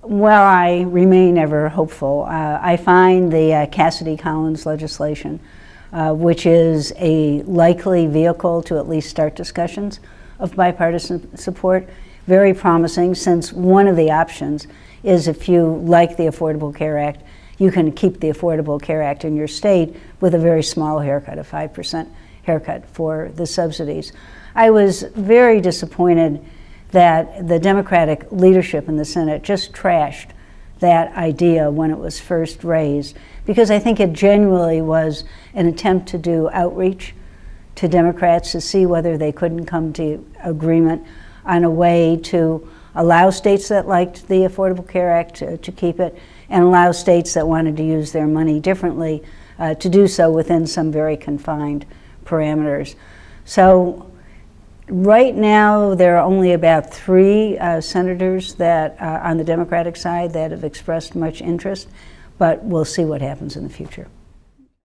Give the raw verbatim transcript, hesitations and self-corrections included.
Well, I remain ever hopeful. Uh, I find the uh, Cassidy-Collins legislation, uh, which is a likely vehicle to at least start discussions of bipartisan support, very promising, since one of the options is, if you like the Affordable Care Act, you can keep the Affordable Care Act in your state with a very small haircut, a five percent haircut for the subsidies. I was very disappointed that the Democratic leadership in the Senate just trashed that idea when it was first raised, because I think it genuinely was an attempt to do outreach to Democrats to see whether they couldn't come to agreement on a way to allow states that liked the Affordable Care Act to, to keep it, and allow states that wanted to use their money differently uh, to do so within some very confined parameters. So right now, there are only about three uh, senators that uh, on the Democratic side that have expressed much interest, but we'll see what happens in the future.